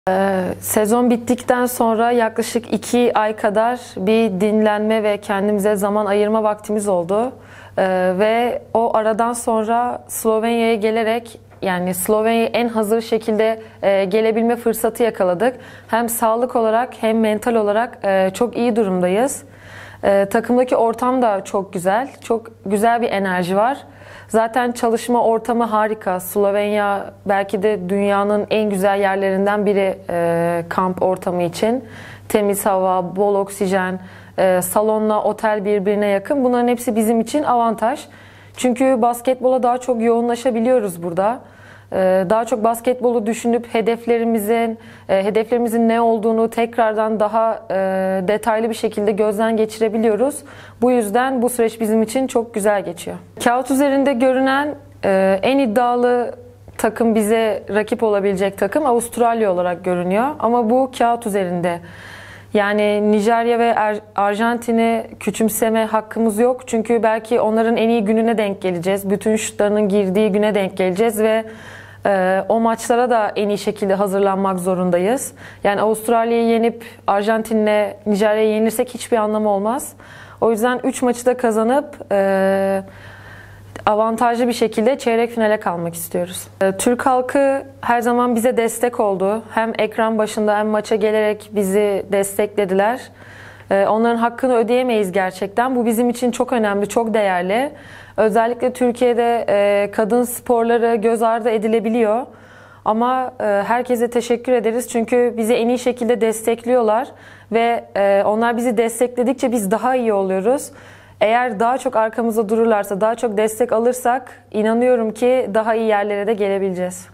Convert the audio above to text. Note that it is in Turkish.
Sezon bittikten sonra yaklaşık 2 ay kadar bir dinlenme ve kendimize zaman ayırma vaktimiz oldu. Ve o aradan sonra Slovenya'ya gelerek yani Slovenya'ya en hazır şekilde gelebilme fırsatı yakaladık. Hem sağlık olarak hem mental olarak çok iyi durumdayız. Takımdaki ortam da çok güzel. Çok güzel bir enerji var. Zaten çalışma ortamı harika. Slovenya belki de dünyanın en güzel yerlerinden biri kamp ortamı için. Temiz hava, bol oksijen, salonla otel birbirine yakın. Bunların hepsi bizim için avantaj. Çünkü basketbola daha çok yoğunlaşabiliyoruz burada. Daha çok basketbolu düşünüp hedeflerimizin ne olduğunu tekrardan daha detaylı bir şekilde gözden geçirebiliyoruz. Bu yüzden bu süreç bizim için çok güzel geçiyor. Kağıt üzerinde görünen en iddialı takım, bize rakip olabilecek takım Avustralya olarak görünüyor. Ama bu kağıt üzerinde. Yani Nijerya ve Arjantin'i küçümseme hakkımız yok. Çünkü belki onların en iyi gününe denk geleceğiz. Bütün şutlarının girdiği güne denk geleceğiz ve o maçlara da en iyi şekilde hazırlanmak zorundayız. Yani Avustralya'yı yenip Arjantin'le Nijerya'yı yenirsek hiçbir anlamı olmaz. O yüzden 3 maçı da kazanıp avantajlı bir şekilde çeyrek finale kalmak istiyoruz. Türk halkı her zaman bize destek oldu. Hem ekran başında hem maça gelerek bizi desteklediler. Onların hakkını ödeyemeyiz gerçekten. Bu bizim için çok önemli, çok değerli. Özellikle Türkiye'de kadın sporları göz ardı edilebiliyor. Ama herkese teşekkür ederiz çünkü bizi en iyi şekilde destekliyorlar ve onlar bizi destekledikçe biz daha iyi oluyoruz. Eğer daha çok arkamızda dururlarsa, daha çok destek alırsak inanıyorum ki daha iyi yerlere de gelebileceğiz.